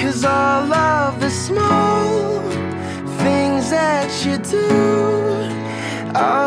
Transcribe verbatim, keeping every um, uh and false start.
'cause all of the small things that you do are